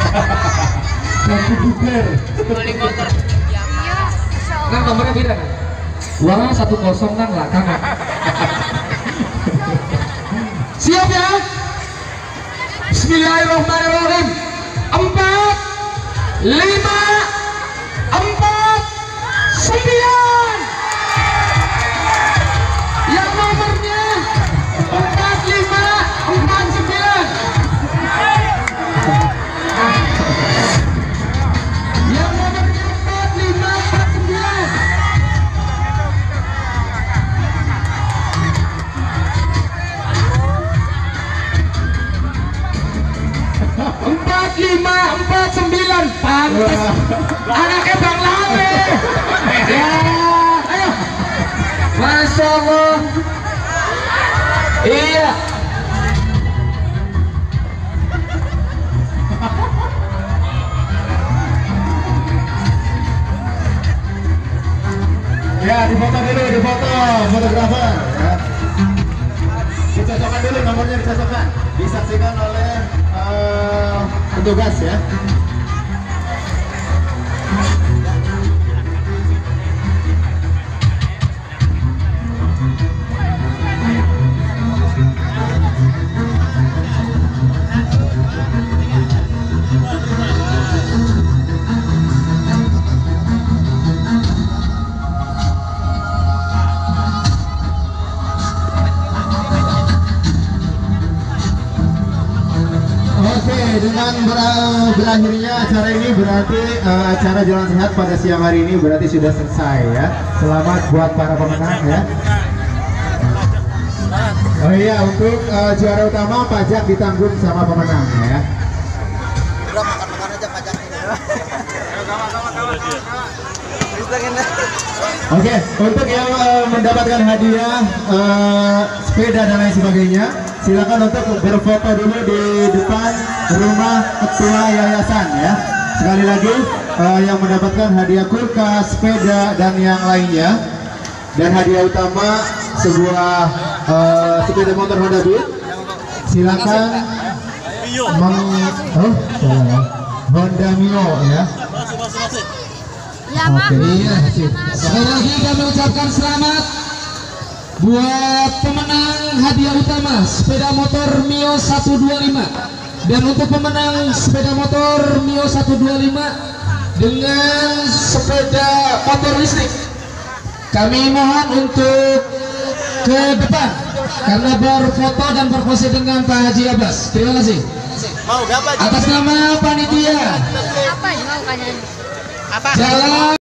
Ganti buber. Beli motor. Iya, Nang nomornya beda kan? Uangnya 10 nang lah kan. Siap ya? Bismillahirrahmanirrahim. 4, 5, 4, 9. Yang nomornya 4, 5, 4, 9. Yang nomornya 4, 5, 4, 9. 4549 pantes anaknya Bang Lame. Ya, ayo. Masya Allah. Iya. Ya, difoto dulu, difoto, fotografer. Ya. Dicocokkan dulu, nomornya dicocokkan. Disaksikan oleh petugas ya. Oke, dengan berakhirnya acara ini berarti acara Jalan Sehat pada siang hari ini berarti sudah selesai ya. Selamat buat para pemenang ya. Oh iya, untuk juara utama pajak ditanggung sama pemenang ya. Udah makan-makan aja pajaknya. Oke, untuk yang mendapatkan hadiah sepeda dan lain sebagainya, silakan untuk berfoto dulu di depan rumah ketua yayasan ya. Sekali lagi yang mendapatkan hadiah kulkas, sepeda dan yang lainnya, dan hadiah utama sebuah sepeda motor Honda Beat, silakan Honda Mio ya. Oke, iya, Sekali lagi kami ucapkan selamat buat pemenang hadiah utama sepeda motor Mio 125, dan untuk pemenang sepeda motor Mio 125 dengan sepeda motor listrik kami mohon untuk ke depan karena berfoto dan berpose dengan Pak Haji Abbas. Terima kasih. Mau berapa? Atas nama panitia apa ya mau kalian? Apa? Jalan